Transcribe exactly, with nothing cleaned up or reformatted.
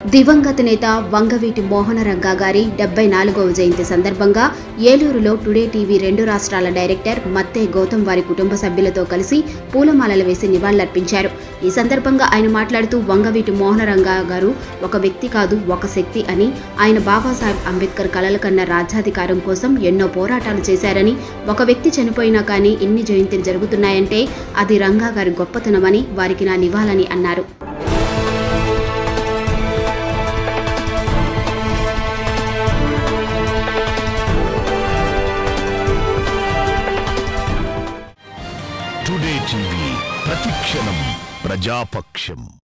దివంగత నేత వంగవీటి మోహనరంగా గారి డెబ్బై నాలుగవ జయంతి సందర్భంగా ఏలూరులో టుడే టీవీ రెండు రాష్ట్రాల డైరెక్టర్ మత్తే గౌతమ్ వారి కుటుంబ సభ్యులతో కలిసి పూలమాలలు వేసి నివాళులర్పించారు. ఈ సందర్భంగా ఆయన మాట్లాడుతూ వంగవీటి మోహనరంగా గారు ఒక వ్యక్తి కాదు, ఒక శక్తి అని, ఆయన బాబాసాహెబ్ అంబేద్కర్ కలలు కన్న రాజ్యాధికారం కోసం ఎన్నో పోరాటాలు చేశారని, ఒక వ్యక్తి చనిపోయినా కానీ ఇన్ని జయంతులు జరుగుతున్నాయంటే అది రంగా గారి గొప్పతనమని, వారికి నా నివాళని అన్నారు. టుడే టీవీ ప్రతిక్షణం ప్రజాపక్షం.